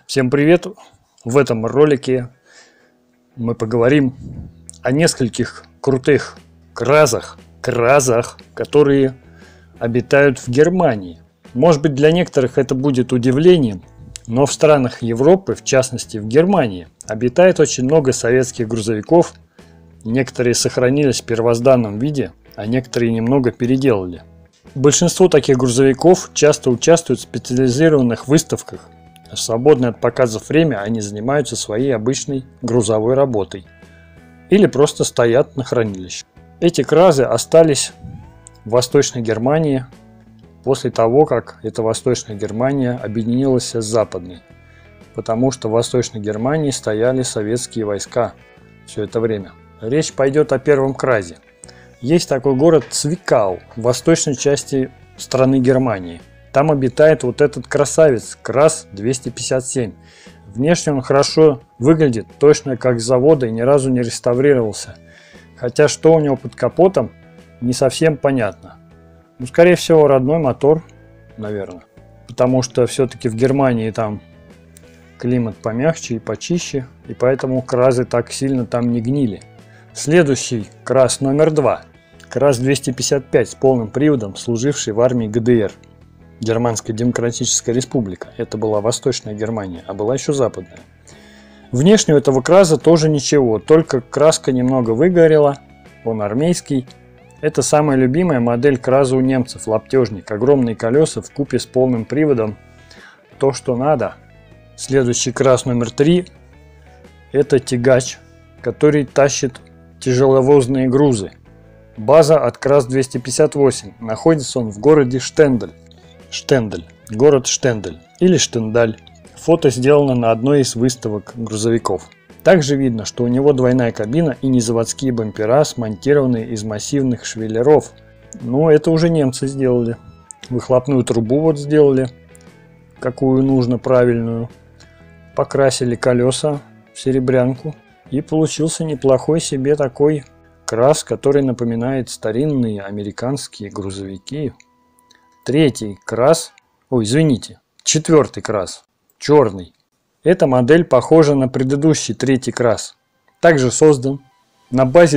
Всем привет! В этом ролике мы поговорим о нескольких крутых кразах, которые обитают в Германии. Может быть, для некоторых это будет удивлением, но в странах Европы, в частности в Германии, обитает очень много советских грузовиков. Некоторые сохранились в первозданном виде, а некоторые немного переделали. Большинство таких грузовиков часто участвуют в специализированных выставках. В свободное от показов время они занимаются своей обычной грузовой работой или просто стоят на хранилище. Эти кразы остались в Восточной Германии после того, как эта Восточная Германия объединилась с Западной, потому что в Восточной Германии стояли советские войска все это время. Речь пойдет о первом кразе. Есть такой город Цвикау в восточной части страны Германии. Там обитает вот этот красавец, КРАЗ-257. Внешне он хорошо выглядит, точно как с завода и ни разу не реставрировался. Хотя что у него под капотом, не совсем понятно. Ну, скорее всего, родной мотор, наверное. Потому что все-таки в Германии там климат помягче и почище, и поэтому кразы так сильно там не гнили. Следующий КРАЗ номер 2. КРАЗ-255 с полным приводом, служивший в армии ГДР. Германская Демократическая Республика. Это была Восточная Германия, а была еще Западная. Внешне у этого краза тоже ничего, только краска немного выгорела, он армейский. Это самая любимая модель краза у немцев, лаптежник. Огромные колеса вкупе с полным приводом. То, что надо. Следующий КРАЗ номер 3. Это тягач, который тащит тяжеловозные грузы. База от КРАЗ-258. Находится он в городе Штендель. Город Штендель или Штендаль. Фото сделано на одной из выставок грузовиков. Также видно, что у него двойная кабина и незаводские бампера, смонтированные из массивных швеллеров. Но это уже немцы сделали. Выхлопную трубу вот сделали, какую нужно, правильную. Покрасили колеса в серебрянку. И получился неплохой себе такой КРАЗ, который напоминает старинные американские грузовики. Третий КРАЗ, четвертый КРАЗ, черный. Эта модель похожа на предыдущий третий КРАЗ. Также создан на базе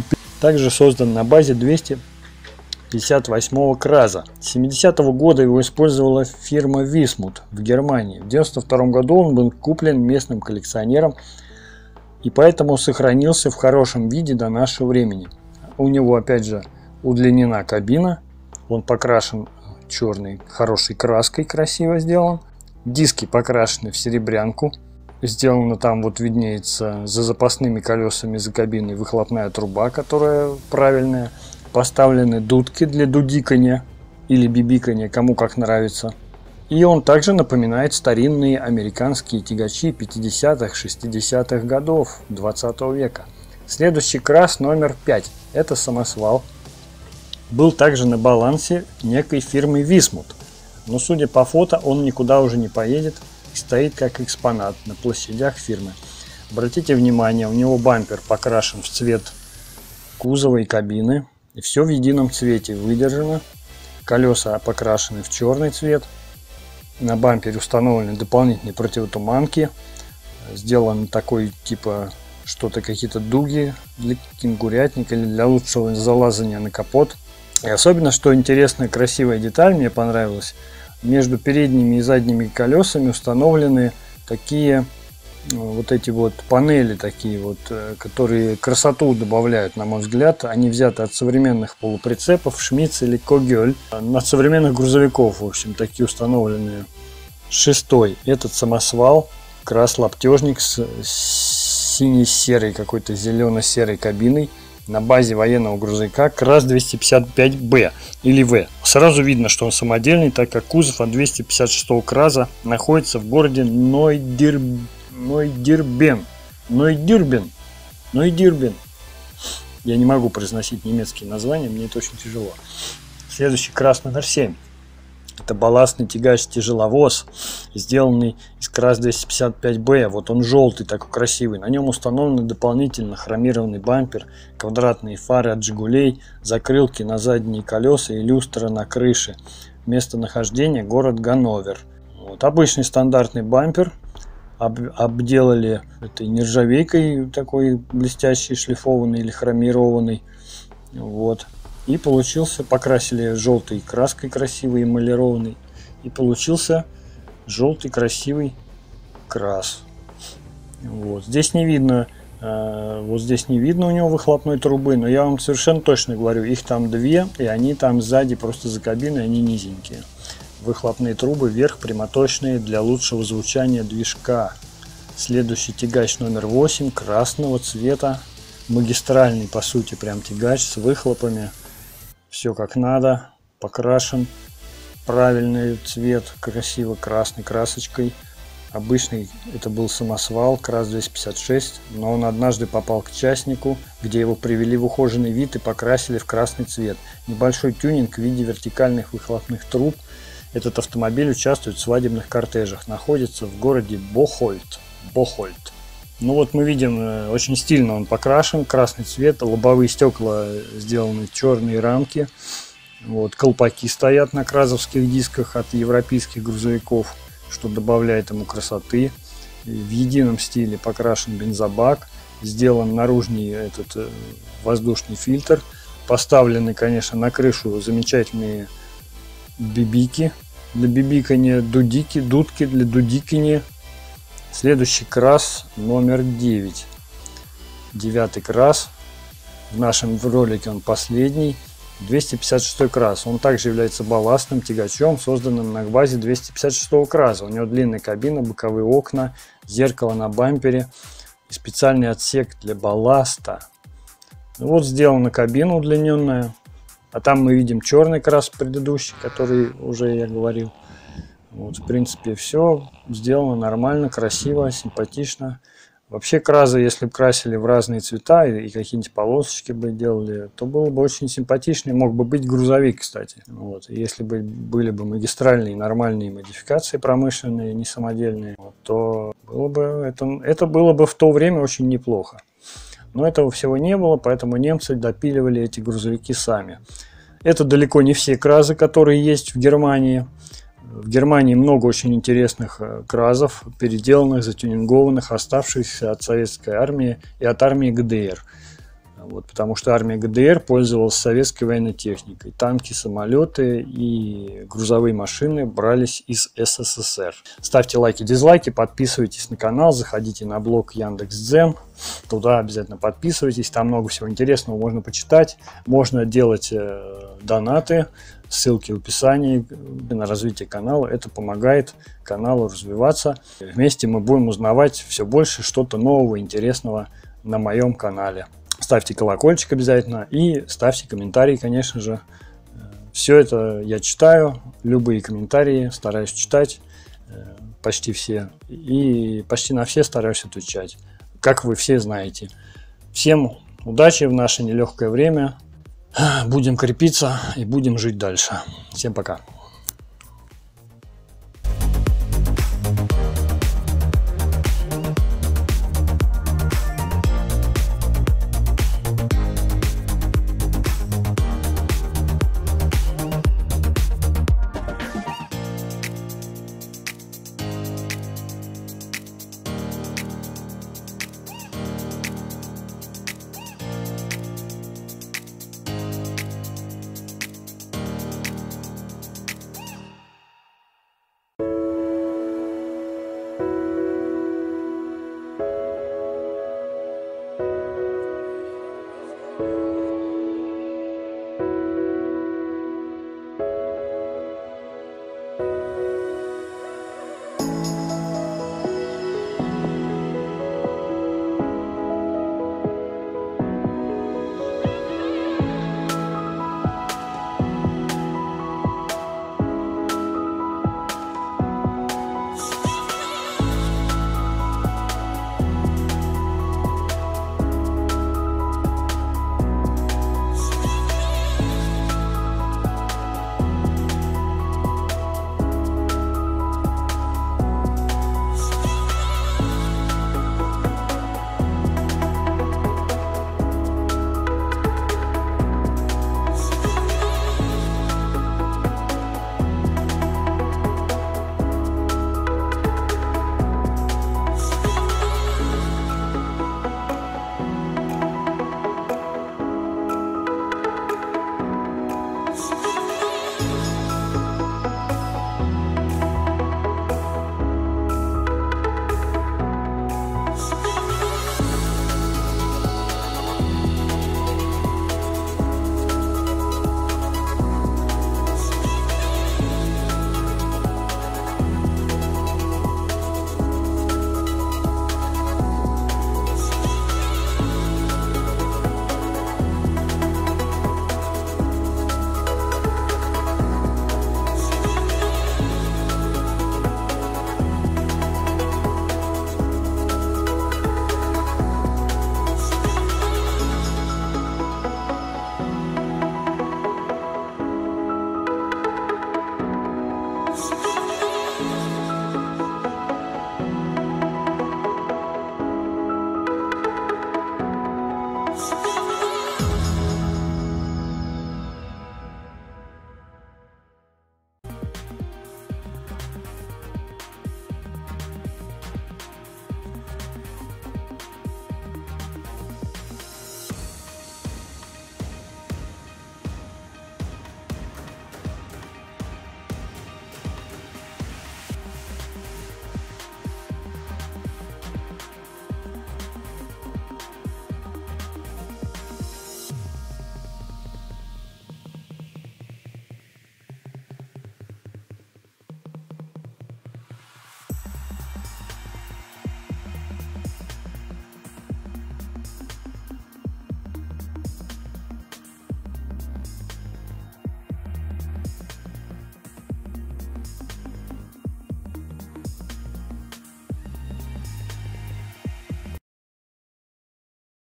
258 КРАЗа. С 70-го года его использовала фирма Висмут в Германии. В 92 году он был куплен местным коллекционером и поэтому сохранился в хорошем виде до нашего времени. У него опять же удлинена кабина, он покрашен черной хорошей краской, красиво сделан. Диски покрашены в серебрянку. Сделано там, вот виднеется за запасными колесами за кабиной выхлопная труба, которая правильная. Поставлены дудки для дудикания или бибикания, кому как нравится. И он также напоминает старинные американские тягачи 50-х, 60-х годов 20 века. Следующий КРАЗ номер 5. Это самосвал. Был также на балансе некой фирмы Висмут. Но судя по фото, он никуда уже не поедет и стоит как экспонат на площадях фирмы. Обратите внимание, у него бампер покрашен в цвет кузова и кабины. И все в едином цвете выдержано. Колеса покрашены в черный цвет. На бампере установлены дополнительные противотуманки. Сделан такой типа что-то, какие-то дуги для кенгурятника или для лучшего залазания на капот. И особенно, что интересная, красивая деталь, мне понравилась, между передними и задними колесами установлены такие вот эти вот панели, такие вот, которые красоту добавляют, на мой взгляд. Они взяты от современных полуприцепов Шмидц или Когель, от современных грузовиков, в общем, такие установленные. Шестой, этот самосвал, КРАЗ-лаптежник с сине-серой, какой-то зелено-серой кабиной. На базе военного грузовика КРАЗ-255Б или В. Сразу видно, что он самодельный, так как кузов от 256-го КРАЗа находится в городе Нойдирбен. Я не могу произносить немецкие названия, мне это очень тяжело. Следующий КРАЗ номер 7. Это балластный тягач-тяжеловоз, сделанный из КРАЗ-255Б. Вот он желтый, такой красивый. На нем установлен дополнительно хромированный бампер, квадратные фары от «Жигулей», закрылки на задние колеса и люстра на крыше. Местонахождение — город Ганновер. Вот обычный стандартный бампер обделали этой нержавейкой такой блестящей, шлифованной или хромированной. Вот. И получился, покрасили желтой краской красивой, эмалированной. И получился желтый красивый крас. Вот. Здесь не видно, вот здесь не видно у него выхлопной трубы, но я вам совершенно точно говорю, их там две, и они там сзади просто за кабиной, они низенькие. Выхлопные трубы вверх прямоточные для лучшего звучания движка. Следующий тягач номер 8 красного цвета, магистральный по сути прям тягач с выхлопами. Все как надо, покрашен, правильный цвет, красиво красной красочкой. Обычный это был самосвал КРАЗ 256, но он однажды попал к частнику, где его привели в ухоженный вид и покрасили в красный цвет. Небольшой тюнинг в виде вертикальных выхлопных труб. Этот автомобиль участвует в свадебных кортежах, находится в городе Бохольд. Ну вот мы видим, очень стильно он покрашен, красный цвет, лобовые стекла сделаны черные рамки. Вот, колпаки стоят на кразовских дисках от европейских грузовиков, что добавляет ему красоты. В едином стиле покрашен бензобак, сделан наружный этот воздушный фильтр, поставлены, конечно, на крышу замечательные бибики для бибикания, дудки для дудикания. Следующий крас номер 9. 9-й крас. В нашем ролике он последний. 256 крас. Он также является балластным тягачом, созданным на базе 256 краса. У него длинная кабина, боковые окна, зеркало на бампере и специальный отсек для балласта. Вот сделана кабина удлиненная. А там мы видим черный крас предыдущий, который уже я говорил. Вот, в принципе, все сделано нормально, красиво, симпатично. Вообще кразы, если бы красили в разные цвета и какие-нибудь полосочки бы делали, то было бы очень симпатично. Мог бы быть грузовик, кстати. Вот. Если бы были бы магистральные нормальные модификации промышленные, не самодельные, вот, то было бы это было бы в то время очень неплохо. Но этого всего не было, поэтому немцы допиливали эти грузовики сами. Это далеко не все кразы, которые есть в Германии. В Германии много очень интересных кразов, переделанных, затюнингованных, оставшихся от советской армии и от армии ГДР. Вот, потому что армия ГДР пользовалась советской военной техникой. Танки, самолеты и грузовые машины брались из СССР. Ставьте лайки, дизлайки, подписывайтесь на канал, заходите на блог Яндекс.Дзен. Туда обязательно подписывайтесь, там много всего интересного можно почитать. Можно делать донаты, ссылки в описании на развитие канала. Это помогает каналу развиваться. Вместе мы будем узнавать все больше что-то нового, интересного на моем канале. Ставьте колокольчик обязательно и ставьте комментарии, конечно же. Все это я читаю, любые комментарии стараюсь читать, почти все. И почти на все стараюсь отвечать, как вы все знаете. Всем удачи в наше нелегкое время. Будем крепиться и будем жить дальше. Всем пока.